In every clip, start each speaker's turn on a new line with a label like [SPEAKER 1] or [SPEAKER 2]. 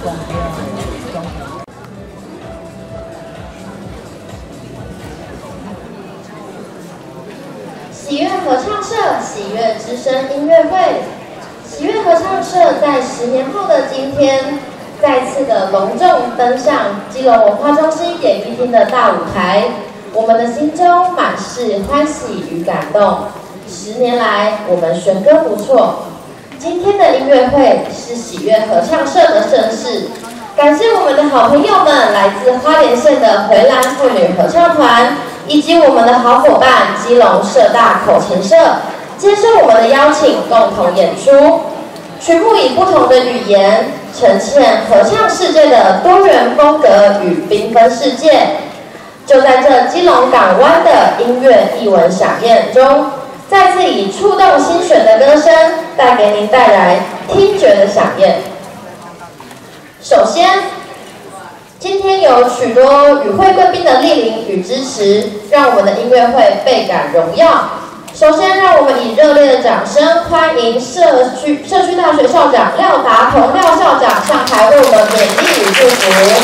[SPEAKER 1] 喜悦合唱社喜悦之声音乐会，喜悦合唱社在10年后的今天，再次的隆重登上基隆文化中心演艺厅的大舞台，我们的心中满是欢喜与感动。10年来，我们弦歌不辍。今天的音乐会是喜悦合唱社的盛事，感谢我们的好朋友们，来自花莲县的回蓝妇女合唱团，以及我们的好伙伴基隆社大口琴社，接受我们的邀请，共同演出。曲目以不同的语言，呈现合唱世界的多元风格与缤纷世界。就在这基隆港湾的音乐艺文飨宴中，再次以触动心弦的歌声，给您带来听觉的飨宴。首先，今天有许多与会贵宾的莅临与支持，让我们的音乐会倍感荣耀。首先，让我们以热烈的掌声欢迎社区大学校长廖达同廖校长上台为我们勉励与祝福。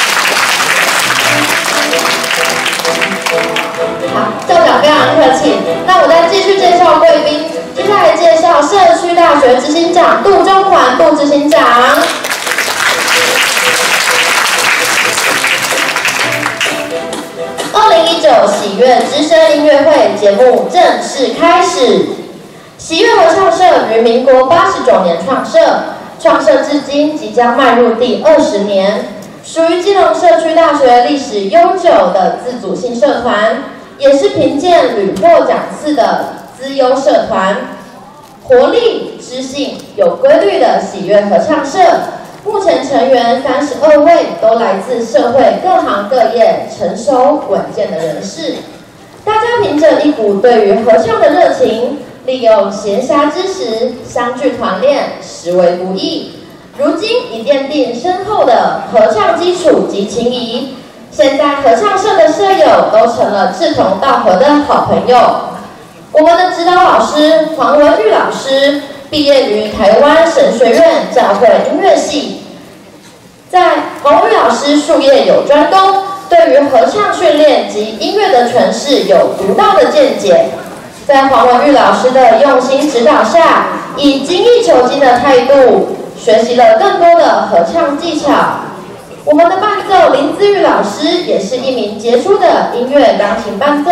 [SPEAKER 1] 好，校长非常客气。那我再继续介绍贵宾，接下来介绍社区大学执行长杜中环杜执行长。2019喜悦之声音乐会节目正式开始。喜悦合唱社于民国89年创设，创设至今即将迈入第20年，属于基隆社区大学历史悠久的自主性社团，也是评鉴屡获奖次的资优社团。活力、知性、有规律的喜悦合唱社。目前成员32位都来自社会各行各业成熟稳健的人士，大家凭着一股对于合唱的热情，利用闲暇之时相聚团练，实为不易。如今已奠定深厚的合唱基础及情谊，现在合唱社的社友都成了志同道合的好朋友。我们的指导老师黄文玉老师毕业于台湾神学院教会音乐系，在黄文玉老师术业有专攻，对于合唱训练及音乐的诠释有独到的见解。在黄文玉老师的用心指导下，以精益求精的态度，学习了更多的合唱技巧。我们的伴奏林姿玉老师也是一名杰出的音乐钢琴伴奏。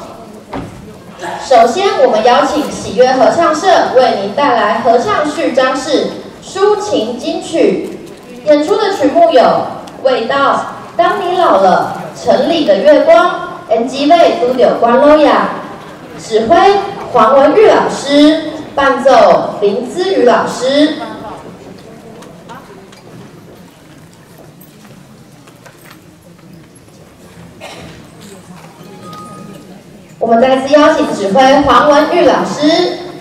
[SPEAKER 1] 首先，我们邀请喜悦合唱社为您带来合唱序章式抒情金曲。演出的曲目有《味道》、《当你老了》、《城里的月光》、NG 类都有关咯呀。指挥黄文玉老师，伴奏林姿瑜老师。我们再次邀请指挥黄文玉老师，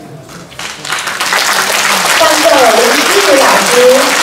[SPEAKER 1] 伴奏林姿瑜老师。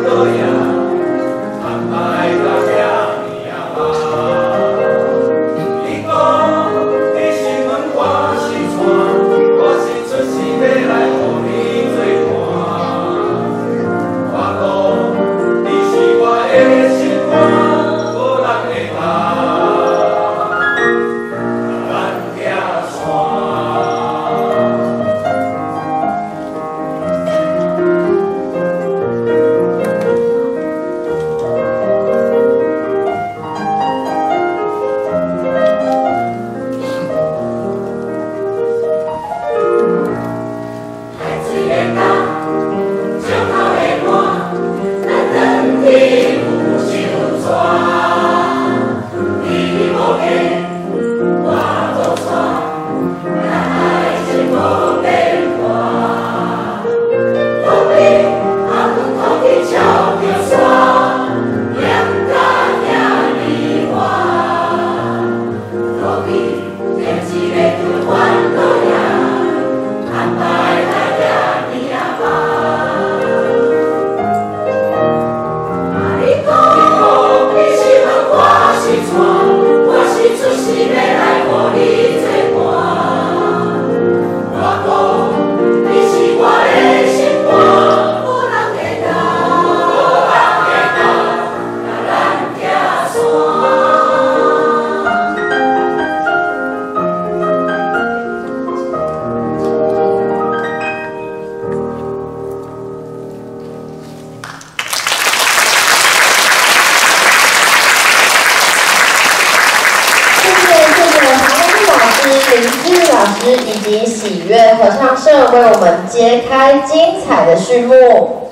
[SPEAKER 1] 林志老师以及喜悦合唱社为我们揭开精彩的序幕。